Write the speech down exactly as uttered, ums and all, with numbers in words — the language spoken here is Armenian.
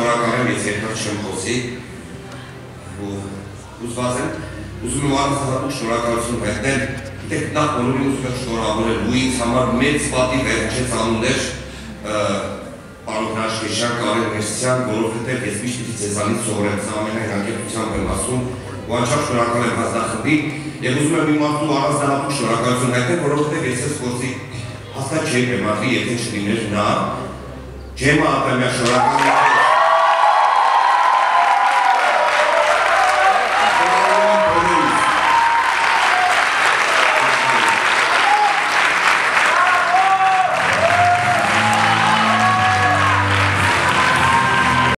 շնորհակալ եմ, ես երկար չեմ խոսի, ուզված եմ, ուզում եմ առանձնահատուկ շնորհակալություն հայտնել, գիտեք, նախ բոլորին ուզում եմ շնորհավորել, ու ինձ համար մեծ պատիվ հերիքեց անուններ պարոն Հրաշքեշյան, Կարեն Մերսյան, որովհետև ես միշտ պիտի ձեզանից սովորեմ, սա ամենայն անկեղծությամբ եմ ասում, ու անչափ շնորհակալ եմ հանձնախմբին, եւ ուզում եմ իմ մարդու առանձնահատուկ շնորհակալություն հայտնել, որովհետև ես այս գործի հաստատ չէի բեմադրի, եթե չլիներ նա, Ջեմա Ադամյան, շնորհակալ եմ